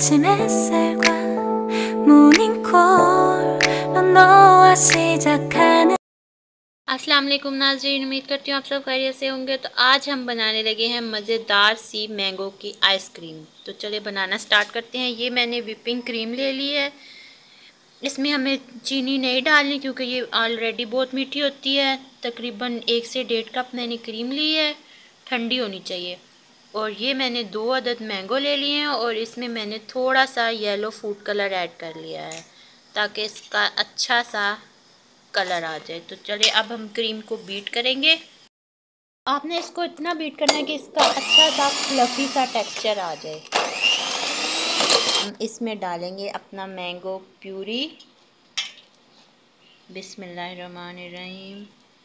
아침 햇살과 모닝콜로 너와 시작하는। अस्सलाम वालेकुम नाज़रीन, उम्मीद करती हूँ आप सब खैरियत से होंगे। तो आज हम बनाने लगे हैं मज़ेदार सी मैंगो की आइसक्रीम। तो चलिए बनाना स्टार्ट करते हैं। ये मैंने व्हिपिंग क्रीम ले ली है। इसमें हमें चीनी नहीं डालनी क्योंकि ये ऑलरेडी बहुत मीठी होती है। तकरीबन 1 से 1.5 कप मैंने क्रीम ली है, ठंडी होनी चाहिए। और ये मैंने 2 अदद मैंगो ले लिए हैं और इसमें मैंने थोड़ा सा येलो फूड कलर ऐड कर लिया है ताकि इसका अच्छा सा कलर आ जाए। तो चलिए अब हम क्रीम को बीट करेंगे। आपने इसको इतना बीट करना है कि इसका अच्छा सा फ्लफी सा टेक्सचर आ जाए। हम इसमें डालेंगे अपना मैंगो प्यूरी। बिस्मिल्लाहिर्रहमानिर्रहीम।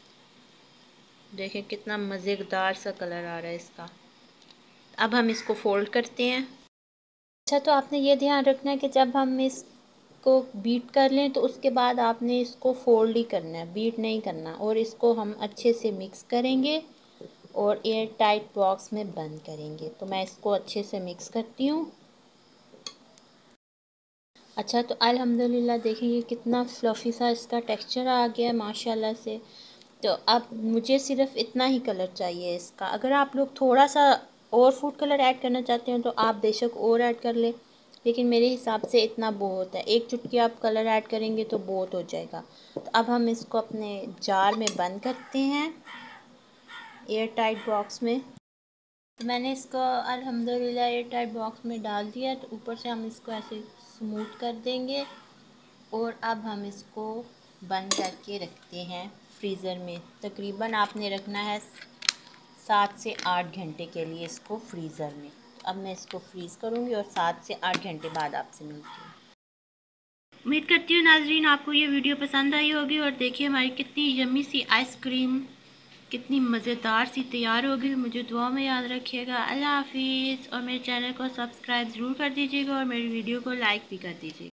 देखें कितना मज़ेदार सा कलर आ रहा है इसका। अब हम इसको फोल्ड करते हैं। अच्छा, तो आपने ये ध्यान रखना है कि जब हम इसको बीट कर लें तो उसके बाद आपने इसको फोल्ड ही करना है, बीट नहीं करना। और इसको हम अच्छे से मिक्स करेंगे और एयर टाइट बॉक्स में बंद करेंगे। तो मैं इसको अच्छे से मिक्स करती हूँ। अच्छा, तो अल्हम्दुलिल्लाह देखिए ये कितना फ्लफ़ी सा इसका टेक्सचर आ गया है माशाल्लाह से। तो अब मुझे सिर्फ इतना ही कलर चाहिए इसका। अगर आप लोग थोड़ा सा और फूड कलर ऐड करना चाहते हो तो आप बेशक और ऐड कर लें, लेकिन मेरे हिसाब से इतना बहुत है। एक चुटकी आप कलर ऐड करेंगे तो बहुत हो जाएगा। तो अब हम इसको अपने जार में बंद करते हैं एयर टाइट बॉक्स में। तो मैंने इसको अल्हम्दुलिल्लाह एयर टाइट बॉक्स में डाल दिया। तो ऊपर से हम इसको ऐसे स्मूथ कर देंगे और अब हम इसको बंद करके रखते हैं फ्रीज़र में। तकरीबन आपने रखना है 7 से 8 घंटे के लिए इसको फ्रीज़र में। अब मैं इसको फ्रीज़ करूँगी और 7 से 8 घंटे बाद आपसे मिलती हूँ। उम्मीद करती हूँ नाजरीन आपको ये वीडियो पसंद आई होगी। और देखिए हमारी कितनी यम्मी सी आइसक्रीम कितनी मज़ेदार सी तैयार होगी। मुझे दुआ में याद रखिएगा। अल्लाह हाफिज़। और मेरे चैनल को सब्सक्राइब ज़रूर कर दीजिएगा और मेरी वीडियो को लाइक भी कर दीजिएगा।